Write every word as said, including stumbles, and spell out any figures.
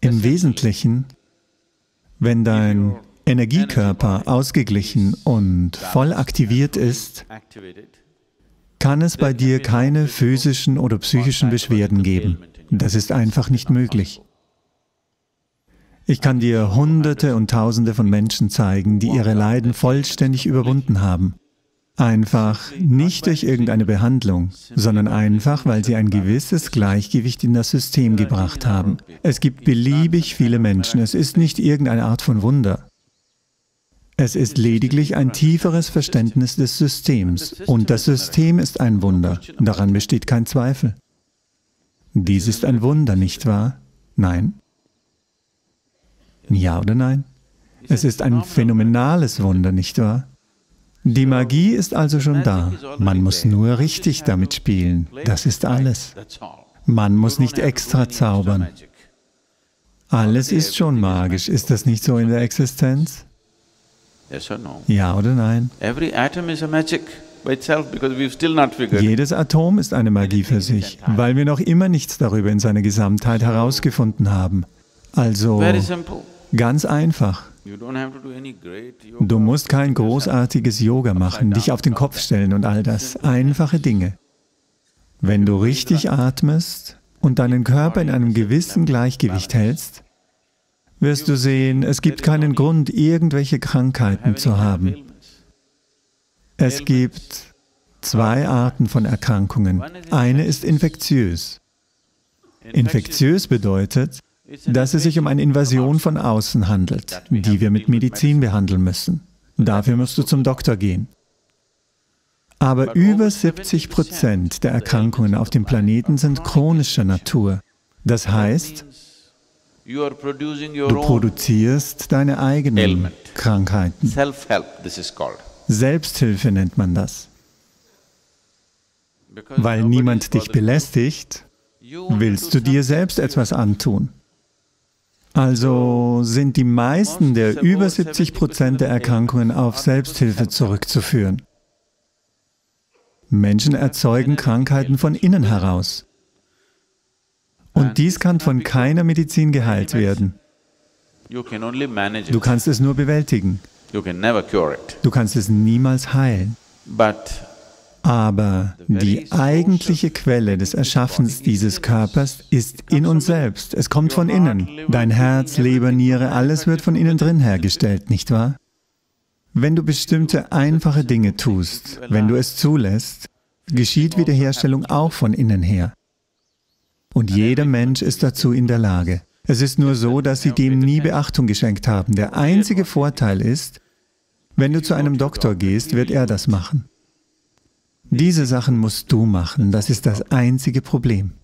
Im Wesentlichen, wenn dein Energiekörper ausgeglichen und voll aktiviert ist, kann es bei dir keine physischen oder psychischen Beschwerden geben. Das ist einfach nicht möglich. Ich kann dir Hunderte und Tausende von Menschen zeigen, die ihre Leiden vollständig überwunden haben. Einfach nicht durch irgendeine Behandlung, sondern einfach, weil sie ein gewisses Gleichgewicht in das System gebracht haben. Es gibt beliebig viele Menschen, es ist nicht irgendeine Art von Wunder. Es ist lediglich ein tieferes Verständnis des Systems. Und das System ist ein Wunder. Daran besteht kein Zweifel. Dies ist ein Wunder, nicht wahr? Nein? Ja oder nein? Es ist ein phänomenales Wunder, nicht wahr? Die Magie ist also schon da. Man muss nur richtig damit spielen. Das ist alles. Man muss nicht extra zaubern. Alles ist schon magisch. Ist das nicht so in der Existenz? Ja oder nein? Jedes Atom ist eine Magie für sich, weil wir noch immer nichts darüber in seiner Gesamtheit herausgefunden haben. Also, ganz einfach. Du musst kein großartiges Yoga machen, dich auf den Kopf stellen und all das. Einfache Dinge. Wenn du richtig atmest und deinen Körper in einem gewissen Gleichgewicht hältst, wirst du sehen, es gibt keinen Grund, irgendwelche Krankheiten zu haben. Es gibt zwei Arten von Erkrankungen. Eine ist infektiös. Infektiös bedeutet, dass es sich um eine Invasion von außen handelt, die wir mit Medizin behandeln müssen. Dafür musst du zum Doktor gehen. Aber über siebzig Prozent der Erkrankungen auf dem Planeten sind chronischer Natur. Das heißt, du produzierst deine eigenen Krankheiten. Selbsthilfe nennt man das. Weil niemand dich belästigt, willst du dir selbst etwas antun. Also sind die meisten der über siebzig Prozent der Erkrankungen auf Selbsthilfe zurückzuführen. Menschen erzeugen Krankheiten von innen heraus. Und dies kann von keiner Medizin geheilt werden. Du kannst es nur bewältigen. Du kannst es niemals heilen. Aber die eigentliche Quelle des Erschaffens dieses Körpers ist in uns selbst. Es kommt von innen. Dein Herz, Leber, Niere, alles wird von innen drin hergestellt, nicht wahr? Wenn du bestimmte einfache Dinge tust, wenn du es zulässt, geschieht Wiederherstellung auch von innen her. Und jeder Mensch ist dazu in der Lage. Es ist nur so, dass sie dem nie Beachtung geschenkt haben. Der einzige Vorteil ist, wenn du zu einem Doktor gehst, wird er das machen. Diese Sachen musst du machen, das ist das einzige Problem.